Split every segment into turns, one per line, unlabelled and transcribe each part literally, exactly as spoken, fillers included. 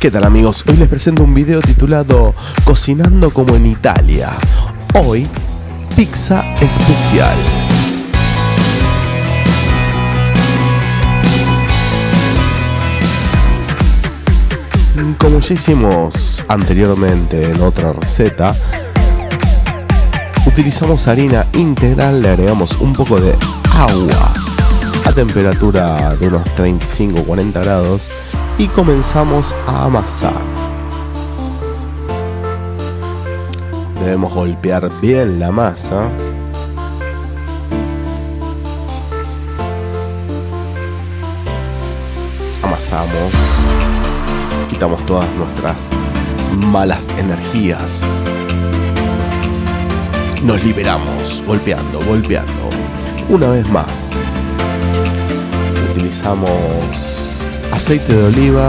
¿Qué tal, amigos? Hoy les presento un video titulado Cocinando como en Italia. Hoy, pizza especial. Como ya hicimos anteriormente en otra receta, utilizamos harina integral, le agregamos un poco de agua a temperatura de unos treinta y cinco a cuarenta grados y comenzamos a amasar. Debemos golpear bien la masa. Amasamos, quitamos todas nuestras malas energías. Nos liberamos, golpeando, golpeando. Una vez más, utilizamos aceite de oliva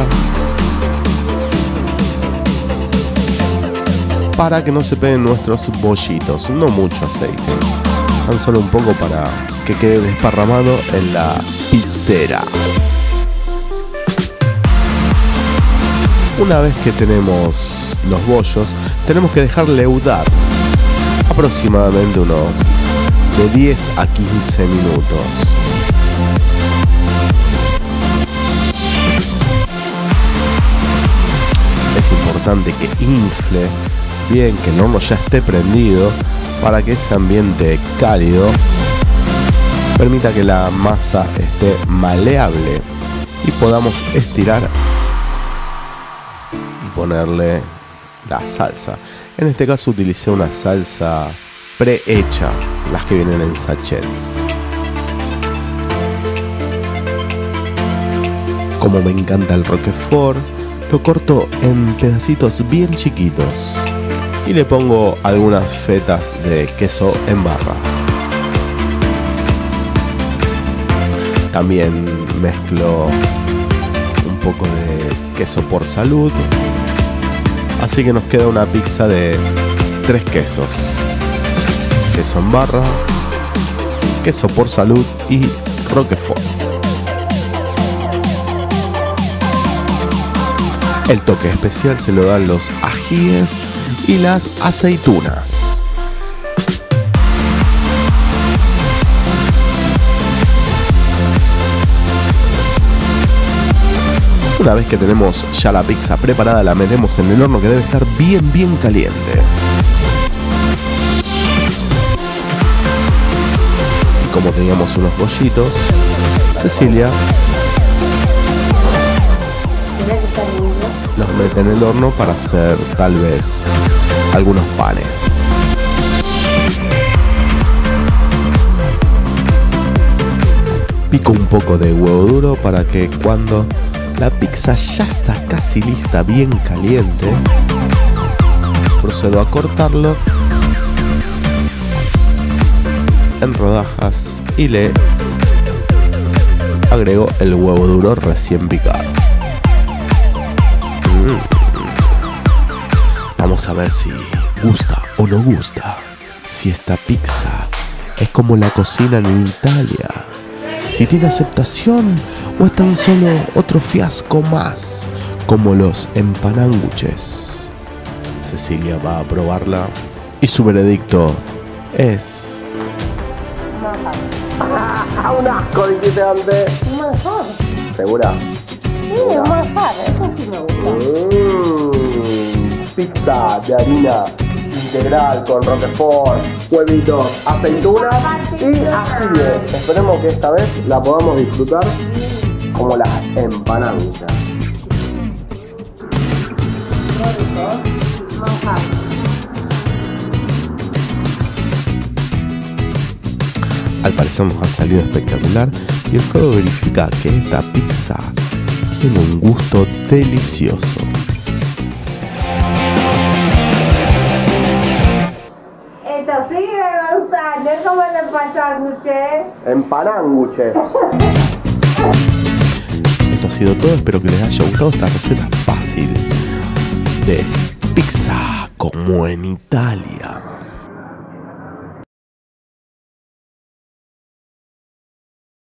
para que no se peguen nuestros bollitos. No mucho aceite, tan solo un poco para que quede desparramado en la pizzera. Una vez que tenemos los bollos, tenemos que dejar leudar aproximadamente unos de diez a quince minutos. Es importante que infle bien, que el horno ya esté prendido para que ese ambiente cálido permita que la masa esté maleable y podamos estirar y ponerle la salsa. En este caso utilicé una salsa prehecha, las que vienen en sachets. Como me encanta el Roquefort, lo corto en pedacitos bien chiquitos y le pongo algunas fetas de queso en barra. También mezclo un poco de queso por salud, así que nos queda una pizza de tres quesos: queso en barra, queso por salud y Roquefort. El toque especial se lo dan los ajíes y las aceitunas. Una vez que tenemos ya la pizza preparada, la metemos en el horno, que debe estar bien bien caliente. Y como teníamos unos bollitos, Cecilia los mete en el horno para hacer tal vez algunos panes. Pico un poco de huevo duro para que cuando la pizza ya está casi lista, bien caliente, procedo a cortarlo en rodajas y le agrego el huevo duro recién picado. Mm. Vamos a ver si gusta o no gusta, si esta pizza es como la cocinan en Italia, si tiene aceptación o es tan solo otro fiasco más, como los empananguches. Cecilia va a probarla y su veredicto es... ¡Un asco! Dijiste antes.
Un manjar.
¿Segura?
Sí, un manjar, eso sí me gusta.
Mm, pizza de harina integral con Roquefort, huevitos, aceitunas y ajíes. Esperemos que esta vez la podamos disfrutar como las empananguchas.
Manjar.
Al parecer nos ha salido espectacular y el fuego verifica que esta pizza tiene un gusto delicioso.
Esto sí me gusta, es como el empananguche.
Empananguche. Esto ha sido todo, espero que les haya gustado esta receta fácil de pizza como en Italia.